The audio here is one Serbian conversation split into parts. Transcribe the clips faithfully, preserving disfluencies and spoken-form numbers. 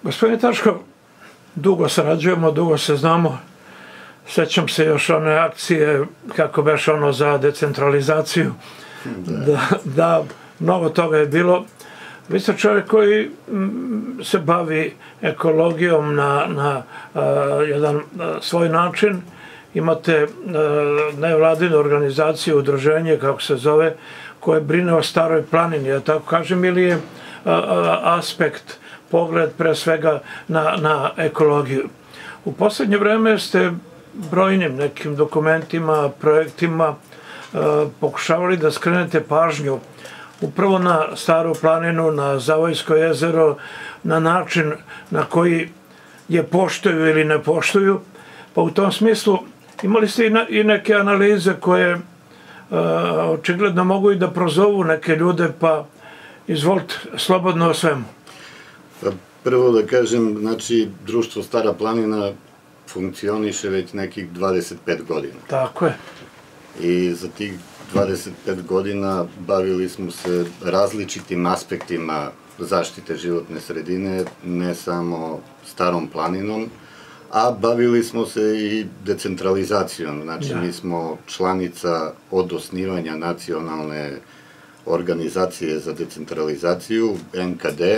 Gospodine Taško, dugo sarađujemo, dugo se znamo. Sećam se još one akcije, kako beš ono, za decentralizaciju. Da, da, mnogo toga je bilo. Vi ste čovjek koji se bavi ekologijom na, na a, jedan a, svoj način. Imate a, nevladinu organizaciju, udruženje, kako se zove, koje brine o Staroj planini, ja tako kažem, ili je a, a, aspekt, pogled pre svega na, na ekologiju. U poslednje vreme ste brojnim nekim dokumentima, projektima a, pokušavali da skrenete pažnju upravo na Staru planinu, na Zavojsko jezero, na način na koji je poštuju ili ne poštuju. Pa u tom smislu imali ste i, na, i neke analize koje e, očigledno mogu i da prozovu neke ljude, pa izvolite, slobodno o svemu. Pa prvo da kažem, znači, društvo Stara planina funkcioniše već nekih dvadeset pet godina. Tako je. I za tih dvadeset pet godina bavili smo se različitim aspektima zaštite životne sredine, ne samo Starom planinom, a bavili smo se i decentralizacijom. Znači, da. Mi smo članica od osnivanja nacionalne organizacije za decentralizaciju, N K D,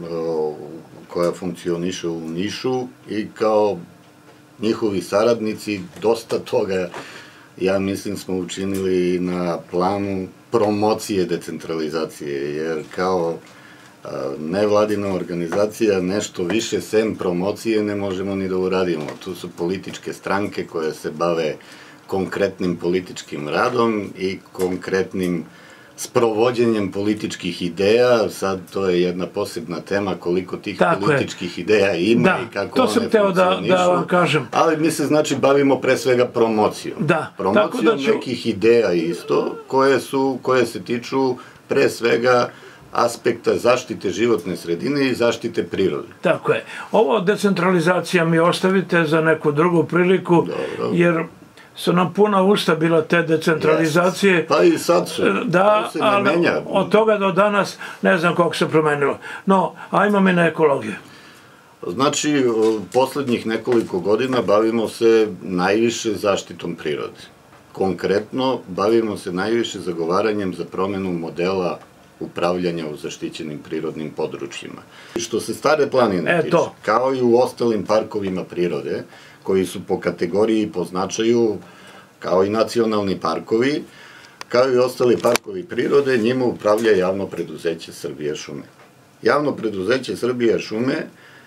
koja funkcioniše u Nišu, i kao njihovi saradnici dosta toga, ja mislim, smo učinili na planu promocije decentralizacije, jer kao nevladina organizacija nešto više sem promocije ne možemo ni da uradimo. Tu su političke stranke koje se bave konkretnim političkim radom i konkretnim sprovođenjem političkih ideja. Sad to je jedna posebna tema, koliko tih Tako političkih je. ideja ima da, i kako to one sam teo da, da vam kažem. Ali mi se, znači, bavimo pre svega promocijom. Da, promocijom tako da ću... nekih ideja isto, koje su, koje se tiču pre svega aspekta zaštite životne sredine i zaštite prirode. Tako je. Ovo decentralizacija mi ostavite za neku drugu priliku, Dobro. Jer su nam puna usta bila te decentralizacije. Yes. Pa i sad su. Da, to se ne ali menja. Od toga do danas ne znam koliko se promenilo. No, ajmo mi na ekologiju. Znači, poslednjih nekoliko godina bavimo se najviše zaštitom prirode. Konkretno, bavimo se najviše zagovaranjem za promenu modela upravljanja u zaštićenim prirodnim područjima. Što se Stare planine e, tiče, kao i u ostalim parkovima prirode, koji su po kategoriji i po značaju kao i nacionalni parkovi, kao i ostali parkovi prirode, njima upravlja javno preduzeće Srbije šume. Javno preduzeće Srbije šume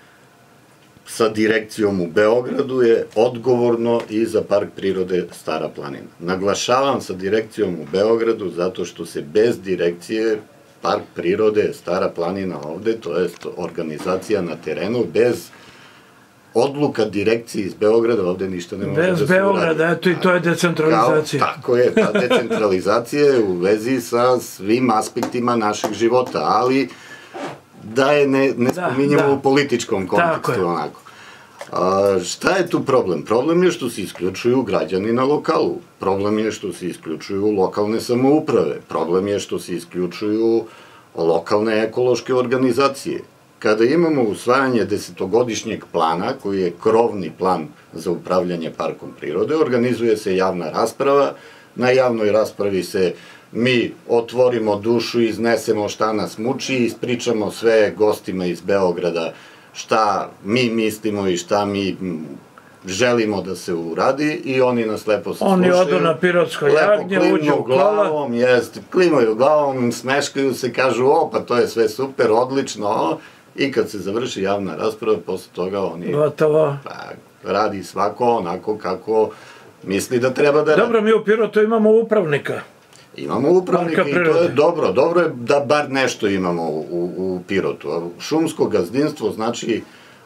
sa direkcijom u Beogradu je odgovorno i za park prirode Stara planina. Naglašavam sa direkcijom u Beogradu zato što se bez direkcije park prirode Stara planina ovde, to je organizacija na terenu, bez odluka direkcije iz Beograda ovde ništa ne može da se uradi. Bez Beograda, eto, i to je decentralizacija. Tako je, ta decentralizacija je u vezi sa svim aspektima našeg života, ali da je ne, ne spominjamo u političkom kontekstu onako. A, šta je tu problem? Problem je što se isključuju građani na lokalu. Problem je što se isključuju lokalne samouprave. Problem je što se isključuju lokalne ekološke organizacije. Kada imamo usvajanje desetogodišnjeg plana, koji je krovni plan za upravljanje parkom prirode, organizuje se javna rasprava. Na javnoj raspravi se mi otvorimo dušu, iznesemo šta nas muči, ispričamo sve gostima iz Beograda šta mi mislimo i šta mi želimo da se uradi, i oni nas lepo slušaju. Oni odu na Pirotsko jagnje, uđu u kola. Jest, klimaju glavom, smeškaju se, kažu, o, pa to je sve super, odlično, i kad se završi javna rasprava, posle toga oni... Gotovo. Pa, radi svako onako kako misli da treba da radi. Dobro, mi u Pirotu imamo upravnika. Imamo upravnika i to je dobro. Dobro je da bar nešto imamo u, u Pirotu. Šumsko gazdinstvo, znači,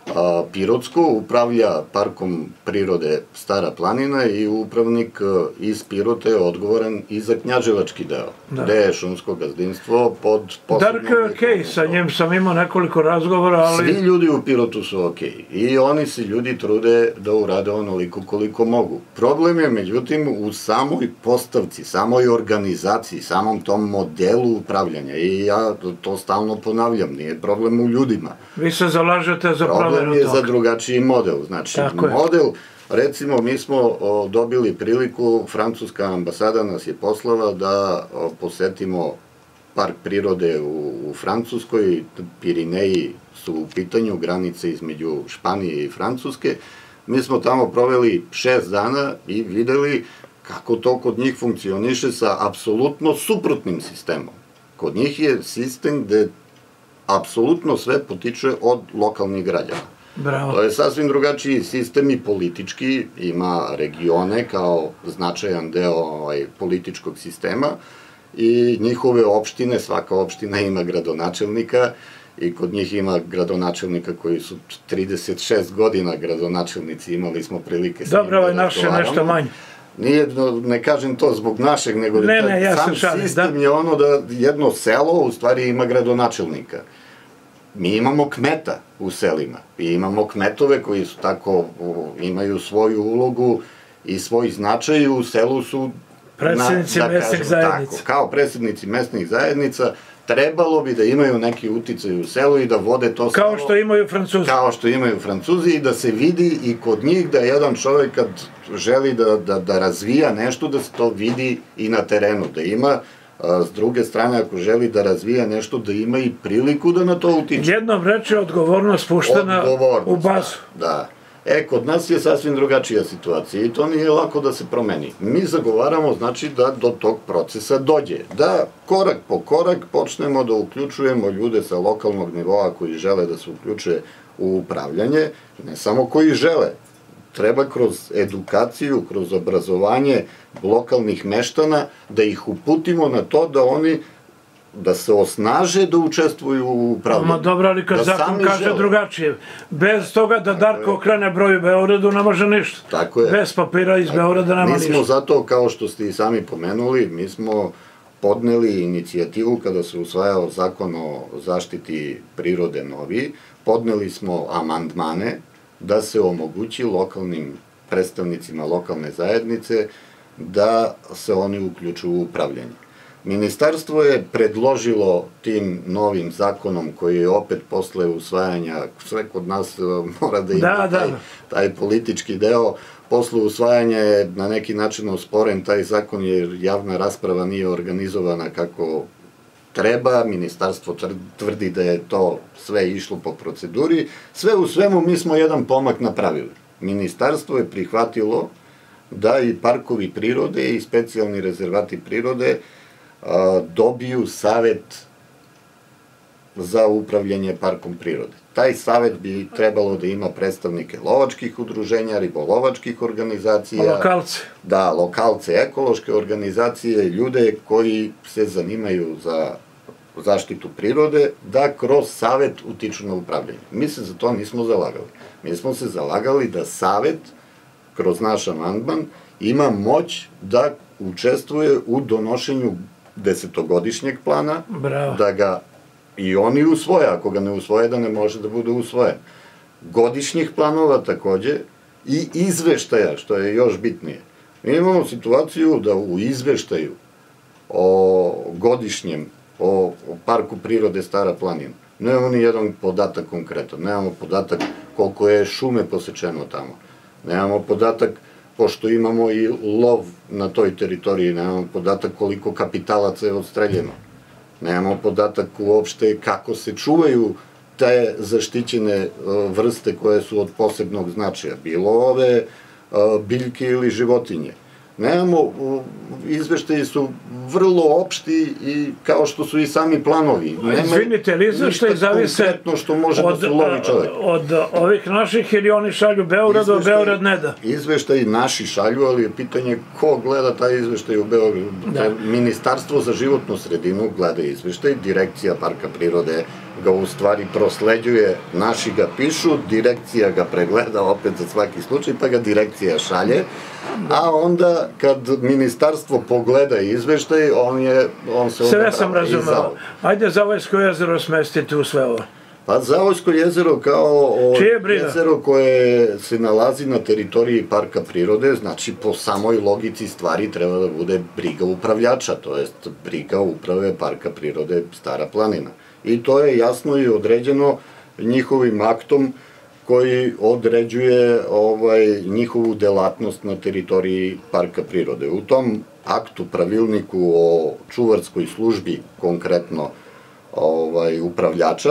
Pirotsko upravlja parkom prirode Stara planina i upravnik iz Pirota je odgovoran i za knjaževački deo, gde je šumsko gazdinstvo pod posebnom... Darko je okej, sa njim sam imao nekoliko razgovora, ali... Svi ljudi u Pirotu su okej i oni se ljudi trude da urade onoliko koliko mogu. Problem je, međutim, u samoj postavci, samoj organizaciji, samom tom modelu upravljanja i ja to stalno ponavljam, nije problem u ljudima. Vi se zalažete za promenu toga. Problem je za drugačiji model. Znači, model, recimo, mi smo dobili priliku, francuska ambasada nas je poslala da posetimo park prirode u Francuskoj, Pirineji su u pitanju, granice između Španije i Francuske. Mi smo tamo proveli šest dana i videli kako to kod njih funkcioniše sa apsolutno suprotnim sistemom. Kod njih je sistem gde apsolutno sve potiče od lokalnih građana. Bravo. To je sasvim drugačiji sistem i politički, ima regione kao značajan deo političkog sistema i njihove opštine, svaka opština ima gradonačelnika i kod njih ima gradonačelnika koji su trideset šest godina gradonačelnici, imali smo prilike s njim da razgovaramo. Dobro, naše nešto manje. Nije, ne kažem to zbog našeg, nego sam sistem je ono da jedno selo u stvari ima gradonačelnika. Mi imamo kmeta u selima i imamo kmetove koji su tako, imaju svoju ulogu i svoj značaj u selu su... Predsjednici mesnih zajednica. Kao predsjednici mesnih zajednica trebalo bi da imaju neki uticaj u selu i da vode to selo... Kao što imaju Francuzi. Kao što imaju Francuzi i da se vidi i kod njih da jedan čovjek kad želi da razvija nešto, da se to vidi i na terenu, da ima, s druge strane, ako želi da razvija nešto, da ima i priliku da na to utiče. Jednom reči, odgovornost spuštena u bazu. Da. E, kod nas je sasvim drugačija situacija i to nije lako da se promeni. Mi zagovaramo, znači, da do tog procesa dođe. Da korak po korak počnemo da uključujemo ljude sa lokalnog nivoa koji žele da se uključe u upravljanje, ne samo koji žele. Treba kroz edukaciju, kroz obrazovanje lokalnih meštana da ih uputimo na to da oni da se osnaže da učestvuju u upravljanju. Ma dobro, ali kad zakon kaže drugačije, bez toga da Darko okrene broj u Beogradu ne može ništa. Tako je. Bez papira iz Beograda nema ništa. Mi smo zato, kao što ste i sami pomenuli, mi smo podneli inicijativu kada se usvajao zakon o zaštiti prirode novi, podneli smo amandmane da se omogući lokalnim predstavnicima lokalne zajednice da se oni uključuju u upravljanje. Ministarstvo je predložilo tim novim zakonom koji je opet posle usvajanja, sve kod nas mora da ima taj politički deo, posle usvajanja je na neki način osporen taj zakon jer javna rasprava nije organizovana kako treba, ministarstvo tvrdi da je to sve išlo po proceduri, sve u svemu mi smo jedan pomak napravili. Ministarstvo je prihvatilo da i parkovi prirode i specijalni rezervati prirode dobiju savet za upravljanje parkom prirode. Taj savet bi trebalo da ima predstavnike lovačkih udruženja, ribolovačkih organizacija. Lokalce. Da, lokalce, ekološke organizacije, ljude koji se zanimaju za zaštitu prirode, da kroz savet utiču na upravljanje. Mi se za to nismo zalagali. Mi smo se zalagali da savet, kroz naš amandman, ima moć da učestvuje u donošenju desetogodišnjeg plana, da ga i oni usvoje, ako ga ne usvoje, da ne može da bude usvojen. Godišnjih planova takođe i izveštaja, što je još bitnije. Mi imamo situaciju da u izveštaju o godišnjem, o parku prirode Stara planina, nemamo ni jedan podatak konkretan, nemamo podatak koliko je šume posečeno tamo, nemamo podatak, pošto imamo i lov na toj teritoriji, nemamo podatak koliko kapitalaca je odstreljeno, nemamo podatak uopšte kako se čuvaju te zaštićene vrste koje su od posebnog značaja, bilo ove biljke ili životinje. Nemamo, izveštaji su vrlo opšti i kao što su i sami planovi. Izvinite, ali izveštaji zavise od ovih naših ili oni šalju Beogradu, a Beograd ne da? Izveštaji naši šalju, ali je pitanje ko gleda taj izveštaj u Beogradu. Ministarstvo za životnu sredinu gleda izveštaj, direkcija parka prirode ga u stvari prosleđuje, naši ga pišu, direkcija ga pregleda opet za svaki slučaj, pa ga direkcija šalje, a onda kad ministarstvo pogleda izveštaj, on je, on se sve sam razumeo. Ajde Zavojsko jezero smestiti u sve ovo. Pa Zavojsko jezero kao jezero koje se nalazi na teritoriji parka prirode, znači po samoj logici stvari treba da bude briga upravljača, to jest briga uprave parka prirode Stara planina. I to je jasno i određeno njihovim aktom koji određuje njihovu delatnost na teritoriji parka prirode. U tom aktu, pravilniku o čuvarskoj službi, konkretno upravljača,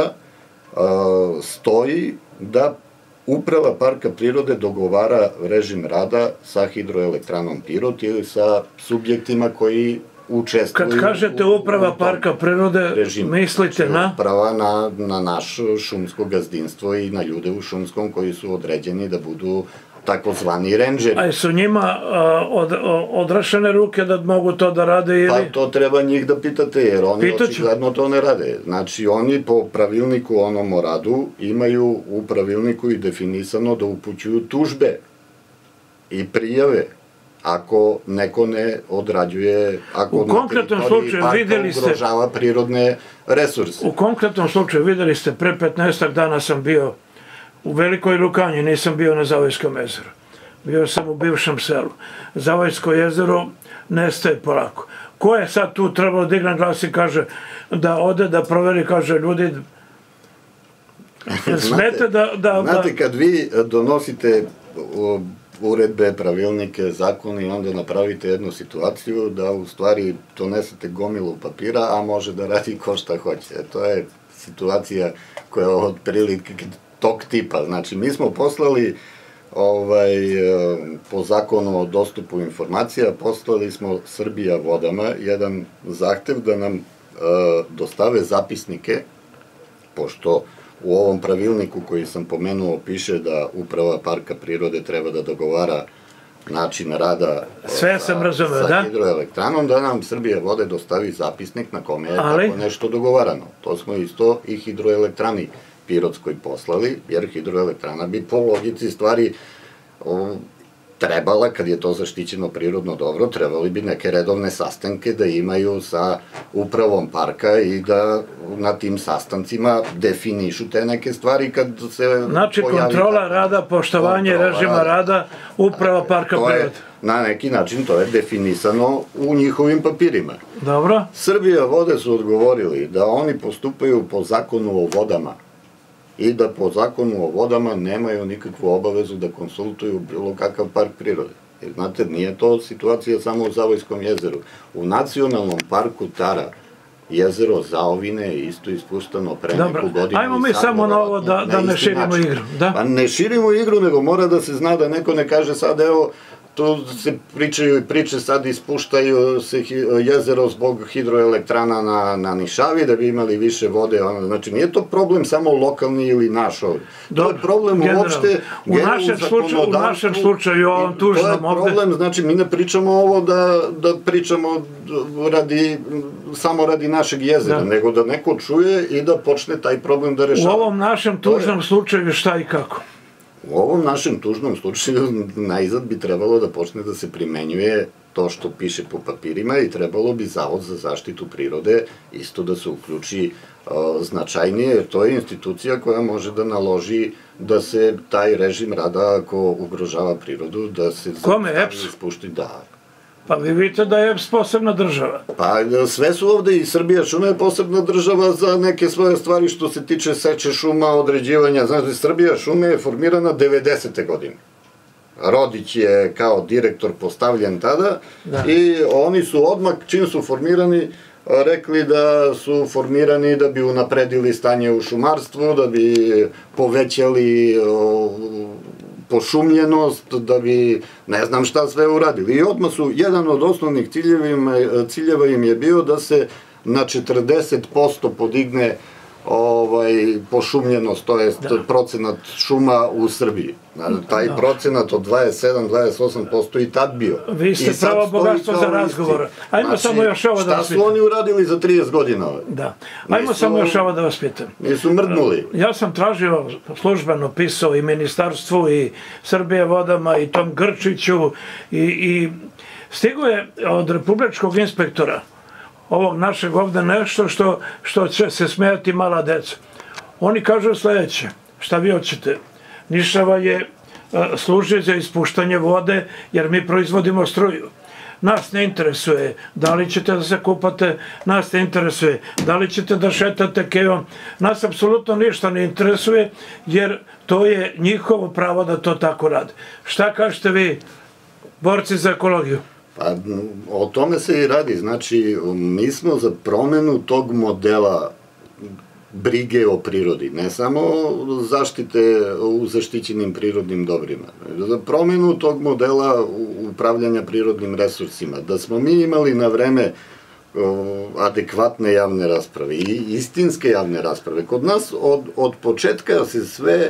stoji da uprava parka prirode dogovara režim rada sa hidroelektranom Pirot ili sa subjektima koji učestvuju. Kad kažete uprava parka prirode, mislite na? Uprava na naš šumsko gazdinstvo i na ljude u šumskom koji su određeni da budu takozvani rendžeri. A su njima odrašene ruke da mogu to da rade ili? Pa to treba njih da pitate, jer oni očigledno to ne rade. Znači, oni po pravilniku onom o radu imaju u pravilniku i definisano da upućuju tužbe i prijave ako neko ne odrađuje, ako na teritoriji parka ugrožava prirodne resurse. U konkretnom slučaju videli ste, pre petnaestak dana sam bio u Velikoj Lukanji, nisam bio na Zavojskom jezeru. Bio sam u bivšem selu. Zavojsko jezero nestaje polako. Ko je sad tu trebalo da igra glas i kaže da ode da proveri, kaže ljudi, smete da... Znate, kad vi donosite uredbe, pravilnike, zakone i onda napravite jednu situaciju da u stvari donesete gomilu papira, a može da radi ko šta hoće. To je situacija koja je otprilike tog tipa. Znači, mi smo poslali po zakonu o dostupu informacija, poslali smo Srbija vodama jedan zahtev da nam dostave zapisnike, pošto u ovom pravilniku koji sam pomenuo piše da uprava parka prirode treba da dogovara način rada sa hidroelektranom, da nam Srbija vode dostavi zapisnik na kome je tako nešto dogovarano. To smo isto i hidroelektrani Pirotskoj poslali, jer hidroelektrana bi po logici stvari trebala, kad je to zaštićeno prirodno dobro, trebali bi neke redovne sastanke da imaju sa upravom parka i da na tim sastancima definišu te neke stvari kad se pojavi... Znači, kontrola rada, poštovanje režima rada, uprava parka prirode. Na neki način to je definisano u njihovim papirima. Dobro. Srbija vode su odgovorili da oni postupaju po zakonu o vodama i da po zakonu o vodama nemaju nikakvu obavezu da konsultuju bilo kakav park prirode. Jer, znate, nije to situacija samo u Zavojskom jezeru. U nacionalnom parku Tara jezero Zaovine je isto ispuštano pre neku godinu. Ajmo mi samo na ovo da ne širimo igru. Pa ne širimo igru, nego mora da se zna da neko ne kaže sad, evo, tu se pričaju i priče, sad ispuštaju se jezero zbog hidroelektrana na Nišavi, da bi imali više vode. Znači, nije to problem samo lokalni ili naš ovdje. To je problem uopšte u našem slučaju, u ovom tužnom ovdje. To je problem, znači, mi ne pričamo ovo da pričamo samo radi našeg jezera, nego da neko čuje i da počne taj problem da rešava. U ovom našem tužnom slučaju šta i kako? U ovom našem tužnom slučaju najzad bi trebalo da počne da se primenjuje to što piše po papirima i trebalo bi Zavod za zaštitu prirode isto da se uključi značajnije, jer to je institucija koja može da naloži da se taj režim rada, ako ugrožava prirodu, da se... Kome, E P S? Da. Pa vi vidite da je E P S posebna država. Pa sve su ovde i Srbija šuma je posebna država za neke svoje stvari što se tiče seče šuma, određivanja. Znači, Srbija šume je formirana devedesete godine. Rodić je kao direktor postavljen tada i oni su odmah, čim su formirani, rekli da su formirani da bi unapredili stanje u šumarstvu, da bi povećali pošumljenost, da bi ne znam šta sve uradili. I odmah su, jedan od osnovnih ciljeva im je bio da se na četrdeset posto podigne pošumljenost, to je procenat šuma u Srbiji. Taj procenat od dvadeset sedam do dvadeset osam posto i tad bio. Vi ste pravo bogatstvo za razgovor. Ajmo samo još ovo da vas pitam. Šta su oni uradili za trideset godina? Da. Ajmo samo još ovo da vas pitam. Nisu mrdnuli. Ja sam tražio, službeno pisao i ministarstvu i Srbije vodama i tom Grčiću i stigo je od republičkog inspektora ovog našeg ovde nešto što će se smijati mala deca. Oni kažu sljedeće, šta vi hoćete? Nišava je služi za ispuštanje vode jer mi proizvodimo struju. Nas ne interesuje da li ćete da se kupate, nas ne interesuje da li ćete da šetate kejom, nas apsolutno ništa ne interesuje jer to je njihovo pravo da to tako rade. Šta kažete vi, borci za ekologiju? Pa, o tome se i radi. Znači, mi smo za promenu tog modela brige o prirodi, ne samo zaštite u zaštićenim prirodnim dobrima, za promenu tog modela upravljanja prirodnim resursima, da smo mi imali na vreme adekvatne javne rasprave i istinske javne rasprave. Kod nas od početka se sve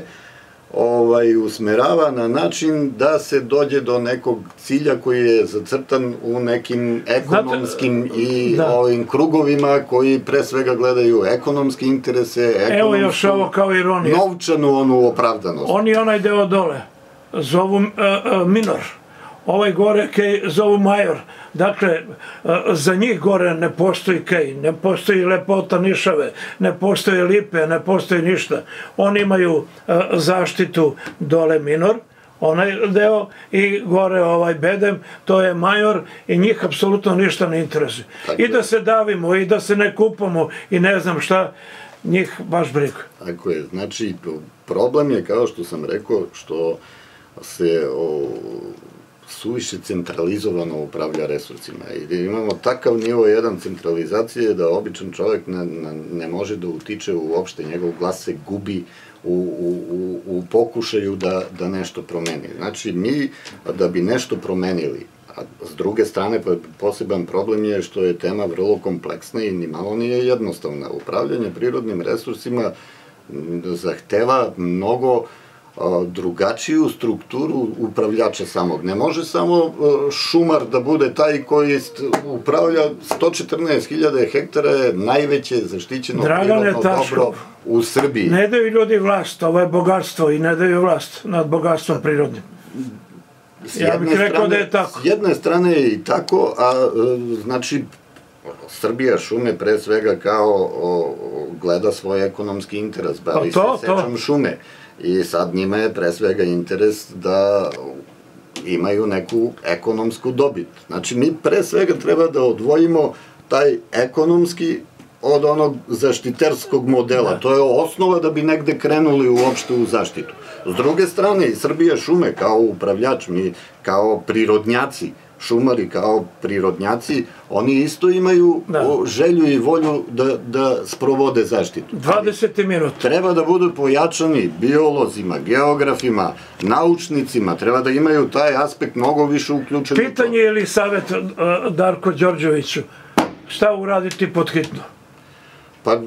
usmerava na način da se dođe do nekog cilja koji je zacrtan u nekim ekonomskim i krugovima koji pre svega gledaju ekonomske interese, ekonomsku, novčanu onu opravdanost. Oni onaj deo dole zovu minor, ovaj gore kej zovu major. Dakle, za njih gore ne postoji kej, ne postoji lepota Nišave, ne postoji lipe, ne postoji ništa. Oni imaju zaštitu dole minor, onaj deo, i gore ovaj bedem, to je major i njih apsolutno ništa ne interesuje. I da se davimo, i da se ne kupamo, i ne znam šta, njih baš briga. Tako je, znači problem je, kao što sam rekao, što se suviše centralizovano upravlja resursima i da imamo takav nivo jedan centralizacije da običan čovjek ne može da utiče uopšte, njegov glas se gubi u pokušaju da nešto promeni. Znači, mi da bi nešto promenili, a s druge strane poseban problem je što je tema vrlo kompleksna i ni malo nije jednostavna. Upravljanje prirodnim resursima zahteva mnogo drugačiju strukturu upravljača samog. Ne može samo šumar da bude taj koji upravlja sto četrnaest hiljada hektara, je najveće zaštićeno prirodno dobro u Srbiji. Ne daju ljudi vlast, ovo je bogatstvo i ne daju vlast nad bogatstvom prirodnim. Ja bih rekao da je tako. S jedne strane je i tako, a znači Srbija šume pre svega kao gleda svoj ekonomski interes, bavi se sečom šume. I sad njima je pre svega interes da imaju neku ekonomsku dobit. Znači, mi pre svega treba da odvojimo taj ekonomski od onog zaštiterskog modela. To je osnova da bi negde krenuli uopšte u zaštitu. S druge strane, i Srbija šume kao upravljač, mi kao prirodnjaci, šumari kao prirodnjaci, oni isto imaju želju i volju da sprovode zaštitu. dvadeset minuta. Treba da budu pojačani biolozima, geografima, naučnicima, treba da imaju taj aspekt mnogo više uključen. Pitanje ili savjet Darko Đorđeviću, šta uraditi pod hitno? Pa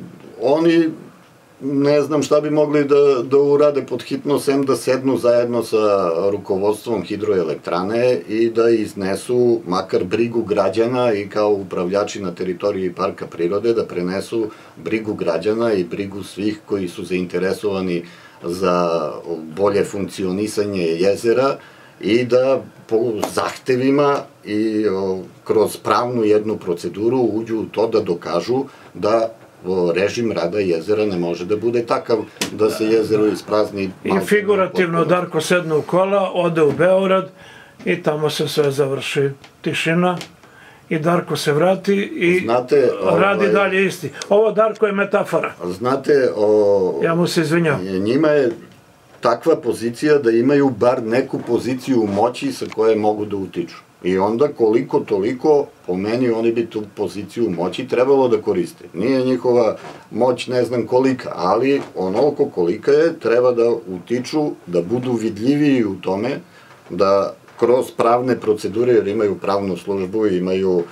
oni ne znam šta bi mogli da urade pod hitno, sem da sednu zajedno sa rukovodstvom hidroelektrane i da iznesu makar brigu građana i kao upravljači na teritoriji parka prirode da prenesu brigu građana i brigu svih koji su zainteresovani za bolje funkcionisanje jezera i da po zahtevima i kroz pravnu jednu proceduru uđu u to da dokažu da režim rada jezera ne može da bude takav da se jezero isprazni. I figurativno Darko sedne u kola, ode u Beograd i tamo se sve završi. Tišina i Darko se vrati i radi dalje isti. Ovo Darko je metafora. Znate, ja mu se izvinjam. Njima je takva pozicija da imaju bar neku poziciju moći sa koje mogu da utiču. I onda koliko toliko, po meni, oni bi tu poziciju moći trebalo da koriste. Nije njihova moć ne znam kolika, ali onoliko kolika je, treba da utiču, da budu vidljiviji u tome, da kroz pravne procedure, jer imaju pravnu službu, imaju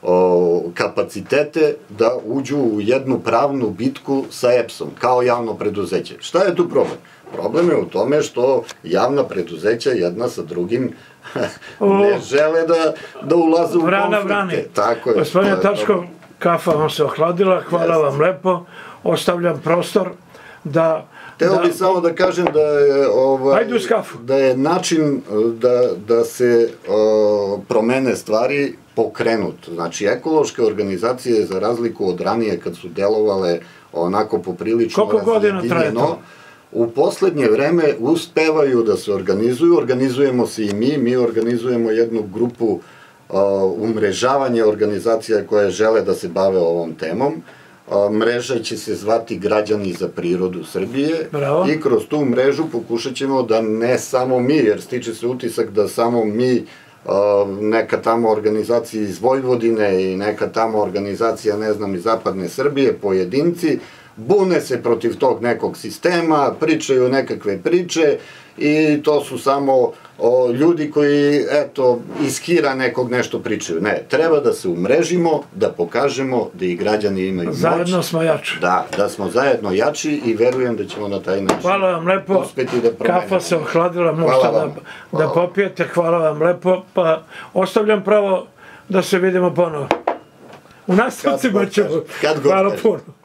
kapacitete da uđu u jednu pravnu bitku sa E P S-om, kao javno preduzeće. Šta je tu problem? Problem je u tome što javna preduzeća jedna sa drugim ne žele da ulaze u konflikte. Vrana vrani. Tako je. Gospodine Tačko, kafa vam se ohladila, hvala vam lepo, ostavljam prostor da... Teo bih samo da kažem da je, ovaj, da je način da, da se o, promene stvari pokrenut. Znači, ekološke organizacije, za razliku od ranije kad su delovale onako poprilično razjedinjeno, u poslednje vreme uspevaju da se organizuju, organizujemo se i mi, mi organizujemo jednu grupu o, umrežavanja organizacija koje žele da se bave ovom temom. Mreža će se zvati Građani za prirodu Srbije. Bravo. I kroz tu mrežu pokušat ćemo da ne samo mi, jer stiče se utisak da samo mi, neka tamo organizacija iz Vojvodine i neka tamo organizacija, ne znam, iz zapadne Srbije, pojedinci, bune se protiv tog nekog sistema, pričaju nekakve priče i to su samo o, ljudi koji, eto, iz hira nekog nešto pričaju. Ne, treba da se umrežimo, da pokažemo da i građani imaju moć. Zajedno smo jači. Da, da smo zajedno jači i verujem da ćemo na taj način hvala vam lepo. Uspeti da promenimo. Kafa se ohladila, možete da, da popijete, hvala vam lepo, pa ostavljam pravo da se vidimo ponovo. U nastavcima ćemo. Hvala puno.